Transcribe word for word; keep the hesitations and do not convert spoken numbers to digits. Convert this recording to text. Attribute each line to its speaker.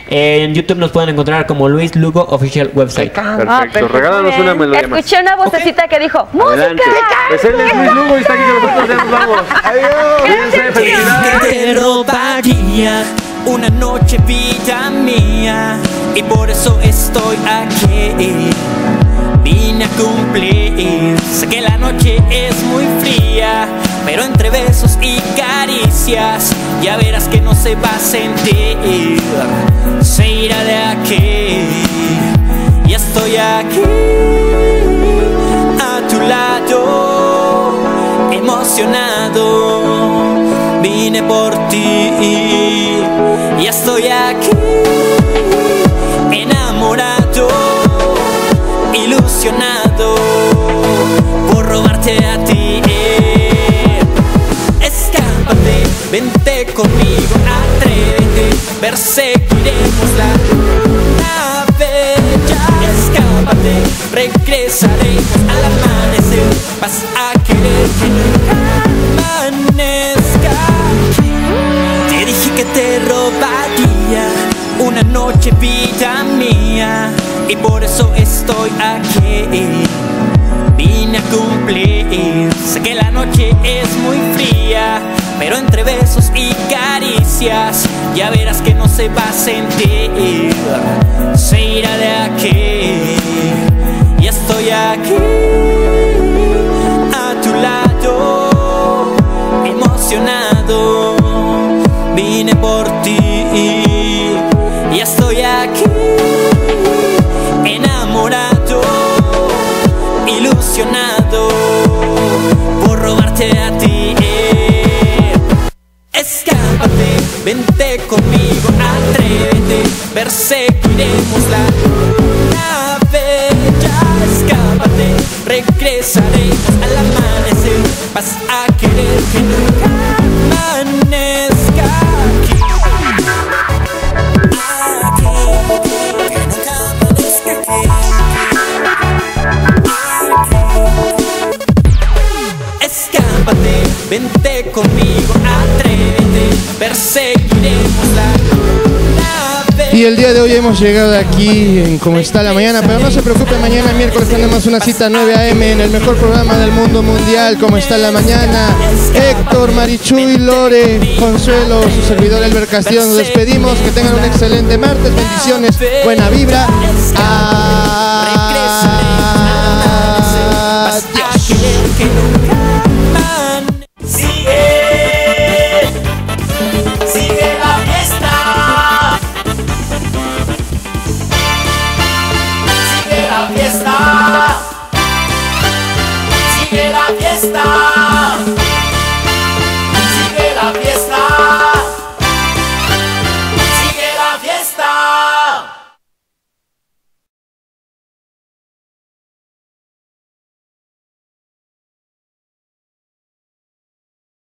Speaker 1: Eh, en YouTube nos pueden encontrar como Luis Lugo Official Website.
Speaker 2: Perfecto,
Speaker 3: Ah, perfecto,
Speaker 2: regálanos una melodía más.
Speaker 3: Escuché una vocecita que dijo
Speaker 2: Adelante.
Speaker 3: ¡música!
Speaker 2: Pues él es Luis Lugo y está aquí con nosotros, ya nos vamos. Adiós. Cuídense, felicidades.
Speaker 4: Te robaría una noche, vida mía, y por eso estoy aquí. Vine a cumplir. Sé que la noche es muy fría, pero entre besos y caricias ya verás que no se va a sentir. Se irá de aquí. Y estoy aquí a tu lado, emocionado. Vine por ti y estoy aquí, enamorado, ilusionado por robarte a ti. Escápate, vente conmigo, atrévete, perseguiremos la luna bella. Escápate, regresaremos al amanecer, vas a querer que nunca amanezca. Te dije que te robaría una noche, vida mía, y por eso estoy aquí. Vine a cumplir. Sé que la noche es muy fría, pero entre besos y caricias ya verás que no se va a sentir. Se irá de aquí. Y estoy aquí a tu lado, emocionado. Vine por ti y estoy aquí, enamorado, ilusionado por robarte a ti. Escápate, vente conmigo, atrévete, perseguiremos la luna bella. Escápate, regresaremos al amanecer, vas a querer que nunca amanezca aquí. Escápate, vente conmigo, atrévete, perseguiremos la luna bella.
Speaker 5: Y el día de hoy hemos llegado aquí en Cómo está la mañana, pero no se preocupe, mañana miércoles tenemos una cita nueve a eme en el mejor programa del mundo mundial, Cómo está la mañana. Héctor, Marichuy, Lore, Consuelo, su servidor Elber Castillo, nos despedimos, que tengan un excelente martes, bendiciones, buena vibra.
Speaker 6: Sigue la fiesta.